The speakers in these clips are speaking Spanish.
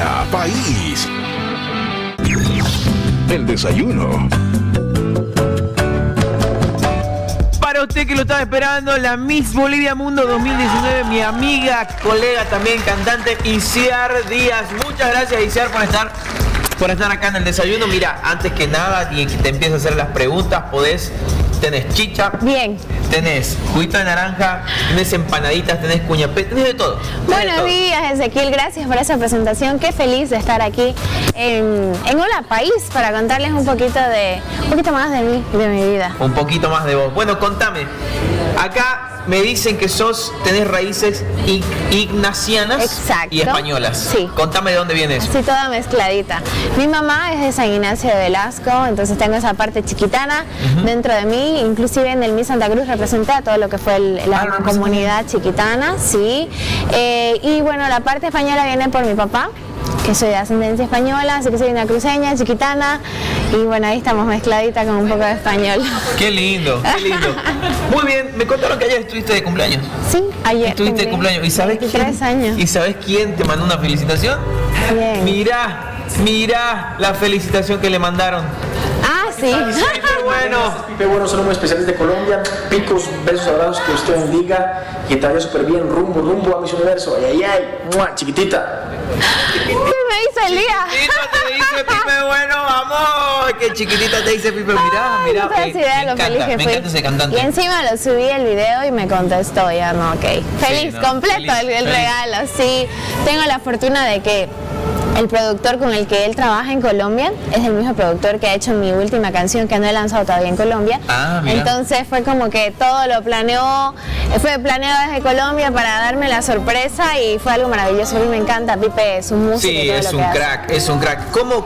Hola, país. El desayuno. Para usted que lo estaba esperando, la Miss Bolivia Mundo 2019, mi amiga, colega, también cantante, Isiar Díaz. Muchas gracias, Isiar, por estar acá en el desayuno. Mira, antes que nada, y que te empiezo a hacer las preguntas, tenés chicha. Bien. Tenés juguito de naranja, tenés empanaditas, tenés cuñapé, tenés de todo. Buenos días, Ezequiel, gracias por esa presentación. Qué feliz de estar aquí en Hola País para contarles un poquito más de mí y de mi vida. Un poquito más de vos. Bueno, contame. Acá me dicen que tenés raíces ignacianas. Exacto. Y españolas. Sí. Contame de dónde vienes. Así toda mezcladita. Mi mamá es de San Ignacio de Velasco, entonces tengo esa parte chiquitana dentro de mí. Inclusive en el Miss Santa Cruz representé a todo lo que fue la comunidad chiquitana, sí. Y bueno, la parte española viene por mi papá, que soy de ascendencia española, así que soy una cruceña, chiquitana, y bueno, ahí estamos mezcladita con un poco de español. Qué lindo, qué lindo. Muy bien, me contaron que ayer estuviste de cumpleaños. Sí, ayer. Estuviste de cumpleaños. ¿Y sabes 23 años. ¿Y sabes quién te mandó una felicitación? Bien. Mirá la felicitación que le mandaron. Ah, sí. Pipe Bueno. Pipe Bueno, son muy especiales de Colombia. Picos, besos, abrazos, que usted bendiga. Que te vaya súper bien, rumbo a Miss Universo. Ay, ay, ay, ¡mua! Chiquitita. ¿Qué me dice el día? Chiquitita te dice Pipe Bueno, vamos. Qué chiquitita te dice Pipe. Mirá. Me encanta ese cantante. Y encima lo subí el video y me contestó, ya no, ok. Feliz, Sí, no, completo feliz, el regalo, sí. Tengo la fortuna de que el productor con el que él trabaja en Colombia es el mismo productor que ha hecho mi última canción que no he lanzado todavía en Colombia. Ah, mira. Entonces fue como que todo lo fue planeado desde Colombia para darme la sorpresa y fue algo maravilloso. A mí me encanta Pipe, su música. Sí, y todo es lo un que crack, es un crack. ¿Cómo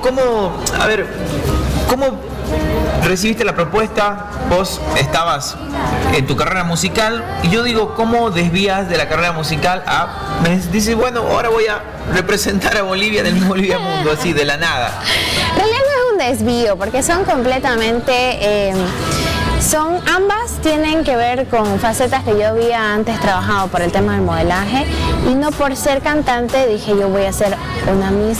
recibiste la propuesta? Vos estabas en tu carrera musical y yo digo, ¿cómo desvías de la carrera musical me dices, bueno, ahora voy a representar a Bolivia en el Bolivia Mundo, así de la nada? En realidad no es un desvío, porque son completamente... ambas tienen que ver con facetas que yo había antes trabajado por el tema del modelaje y no por ser cantante dije yo voy a ser una Miss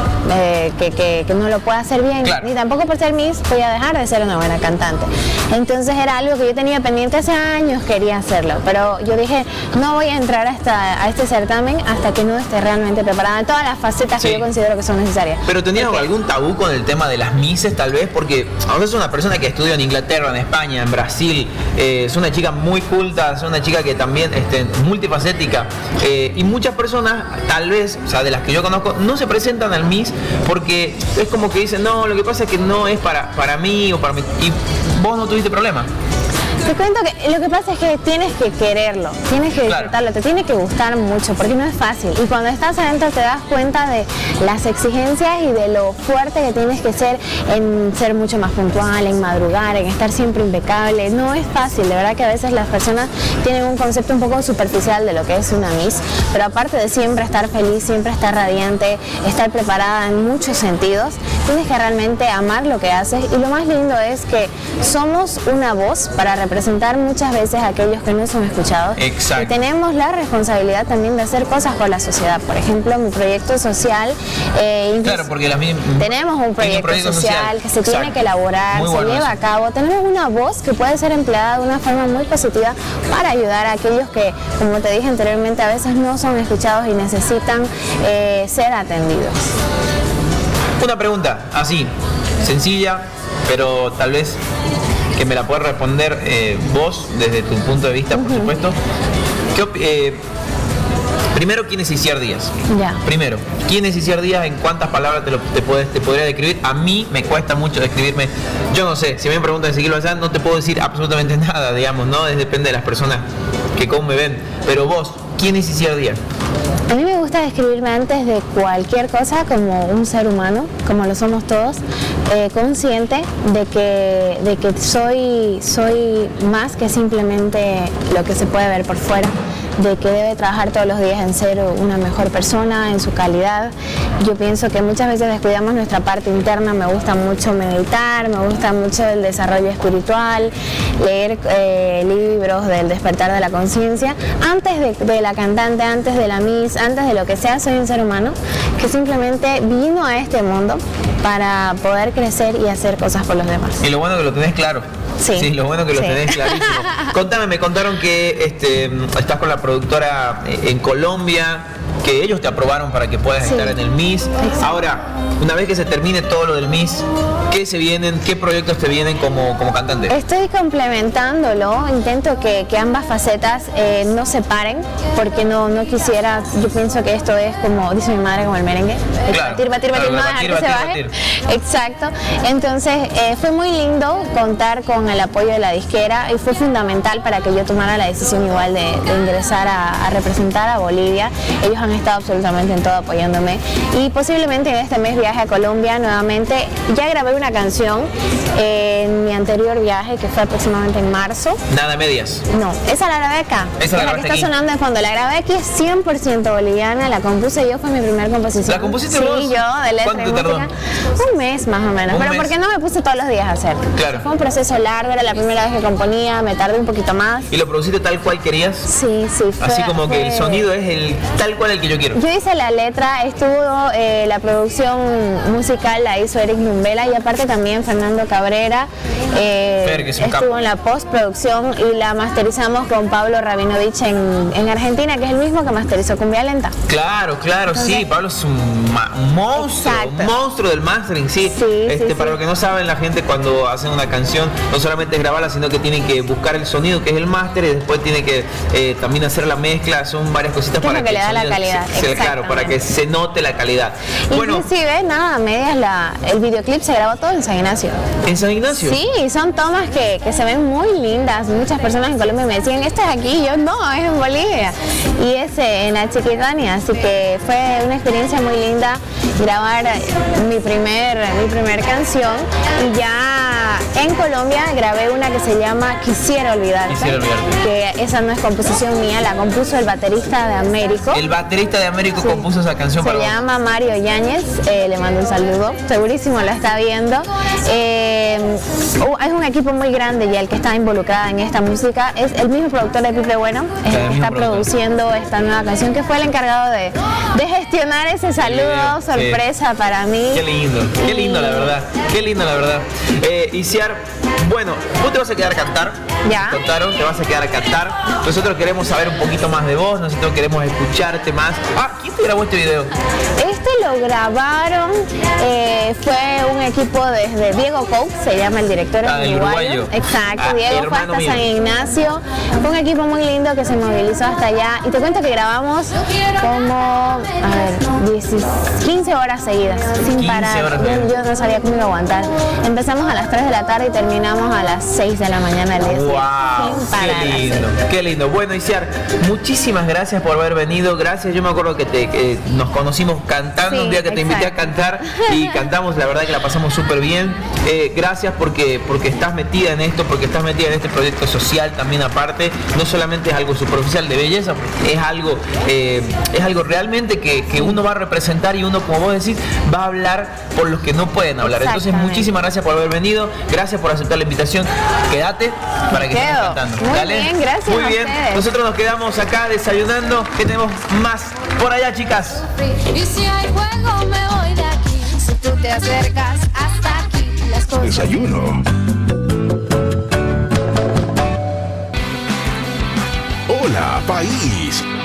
que no lo pueda hacer bien, claro. Ni tampoco por ser Miss voy a dejar de ser una buena cantante. Entonces era algo que yo tenía pendiente hace años, quería hacerlo, pero yo dije no voy a entrar a este certamen hasta que no esté realmente preparada en todas las facetas que yo considero que son necesarias. ¿Pero tenías algún tabú con el tema de las Misses tal vez? Porque ahora es una persona que estudió en Inglaterra, en España, en Brasil, es una chica muy culta, es una chica que también multifacética, y muchas personas tal vez, o sea, de las que yo conozco, no se presentan al Miss porque es como que dicen, no, lo que pasa es que no es para mí o para mí, y vos no tuviste problema. Te cuento que lo que pasa es que tienes que quererlo, tienes que disfrutarlo, te tiene que gustar mucho, porque no es fácil. Y cuando estás adentro te das cuenta de las exigencias y de lo fuerte que tienes que ser en ser mucho más puntual, en madrugar, en estar siempre impecable. No es fácil, de verdad que a veces las personas tienen un concepto un poco superficial de lo que es una Miss, pero aparte de siempre estar feliz, siempre estar radiante, estar preparada en muchos sentidos, tienes que realmente amar lo que haces. Y lo más lindo es que somos una voz para representar muchas veces a aquellos que no son escuchados. Exacto. Y tenemos la responsabilidad también de hacer cosas por la sociedad. Por ejemplo, mi proyecto social, claro, porque tenemos un proyecto social que se tiene que elaborar, se lleva a cabo. Tenemos una voz que puede ser empleada de una forma muy positiva para ayudar a aquellos que, como te dije anteriormente, a veces no son escuchados y necesitan ser atendidos. Una pregunta así, sencilla, pero tal vez que me la puedes responder vos desde tu punto de vista, por supuesto. Primero, ¿quién es Isiar Díaz? Ya. Primero, ¿quién es Isiar Díaz? ¿En cuántas palabras te podría describir? A mí me cuesta mucho describirme. Yo no sé, si me preguntan de seguirlo allá, no te puedo decir absolutamente nada, digamos, ¿no? Depende de las personas que cómo me ven. Pero vos, ¿quién es Isiar Díaz? A mí me gusta describirme antes de cualquier cosa como un ser humano, como lo somos todos, consciente de que soy más que simplemente lo que se puede ver por fuera, de que debe trabajar todos los días en ser una mejor persona, en su calidad. Yo pienso que muchas veces descuidamos nuestra parte interna. Me gusta mucho meditar, me gusta mucho el desarrollo espiritual, leer libros del despertar de la conciencia. Antes de la cantante, antes de la Miss, antes de lo que sea, soy un ser humano que simplemente vino a este mundo para poder crecer y hacer cosas por los demás. Y lo bueno que lo tenés claro. Sí, lo bueno que lo tenés clarísimo. Contame, me contaron que estás con la productora en Colombia, que ellos te aprobaron para que puedas estar en el Miss. Exacto. Ahora, una vez que se termine todo lo del Miss, ¿qué proyectos te vienen como cantante? Estoy complementándolo, intento que ambas facetas no se paren, porque no quisiera, yo pienso que esto es como, dice mi madre, como el merengue, batir, no dejar que se baje. Exacto, entonces fue muy lindo contar con el apoyo de la disquera y fue fundamental para que yo tomara la decisión igual de ingresar a representar a Bolivia. Ellos han estado absolutamente en todo apoyándome y posiblemente en este mes viaje a Colombia nuevamente. Ya grabé una canción en mi anterior viaje, que fue aproximadamente en marzo. Nada medias. No, esa la grabé acá. Esa es la que está sonando de fondo. La grabé aquí, es 100% boliviana, la compuse yo, fue mi primera composición. ¿La compusiste vos? Sí, yo, de letra y música. Un mes más o menos, pero porque no me puse todos los días a hacer. Claro. Fue un proceso largo, era la primera vez que componía, me tardé un poquito más. ¿Y lo produciste tal cual querías? Sí, Así como que el sonido es tal cual el que yo quiero. Yo hice la letra, estuvo la producción musical la hizo Eric Numbela y aparte también Fernando Cabrera estuvo en la postproducción y la masterizamos con Pablo Rabinovich en Argentina, que es el mismo que masterizó Cumbia Lenta. Claro, entonces, sí, Pablo es un monstruo del mastering, sí. Para los que no saben, la gente cuando hacen una canción no solamente es grabarla, sino que tienen que buscar el sonido, que es el máster, y después tienen que también hacer la mezcla, son varias cositas para que le da la calidad. Claro, para que se note la calidad. Inclusive, nada, medias el videoclip se grabó todo en San Ignacio. ¿En San Ignacio? Sí, son tomas que se ven muy lindas. Muchas personas en Colombia me decían, ¿esto es aquí? Yo, no, es en Bolivia. Y es en la Chiquitania, así que fue una experiencia muy linda grabar mi primer canción. Y ya en Colombia grabé una que se llama Quisiera Olvidarte. Que esa no es composición mía, la compuso el baterista de Américo. El baterista de Américo compuso esa canción para vos. Se llama Mario Yáñez, le mando un saludo, segurísimo lo está viendo. Es un equipo muy grande y el que está involucrada en esta música es el mismo productor de Pipe Bueno, está produciendo esta nueva canción, que fue el encargado de gestionar ese saludo sorpresa para mí. Qué lindo la verdad, Isiar, bueno, vos te vas a quedar a cantar. Ya. Contaron, te vas a quedar a cantar. Nosotros queremos saber un poquito más de vos, nosotros queremos escucharte más. ¿Quién te grabó este video? Este lo grabaron, fue un equipo desde Diego Cox, se llama el director, uruguayo. Exacto, Diego fue hasta San Ignacio. Fue un equipo muy lindo que se movilizó hasta allá. Y te cuento que grabamos como, 15 horas seguidas, sin parar. Yo no sabía cómo iba a aguantar. Empezamos a las 3 de la tarde y terminamos a las 6 de la mañana del día. ¡Wow! Sin parar, qué lindo. Bueno, Isiar, muchísimas gracias por haber venido. Gracias, yo me acuerdo que nos conocimos cantando un día que te invité a cantar y cantamos, la verdad que la pasamos súper bien. Gracias porque estás metida en esto, porque estás metida en este proyecto social también aparte. No solamente es algo superficial de belleza, es algo realmente que uno va a representar y uno, como vos decís, va a hablar por los que no pueden hablar. Entonces, muchísimas gracias por haber venido, gracias por aceptar la invitación. Quédate para que estemos cantando. Muy bien, gracias. Muy bien, nosotros nos quedamos acá desayunando, que tenemos más por allá, chicas. Y si hay fuego me voy de aquí. Si tú te acercas hasta aquí, las cosas. Desayuno. Hola, país.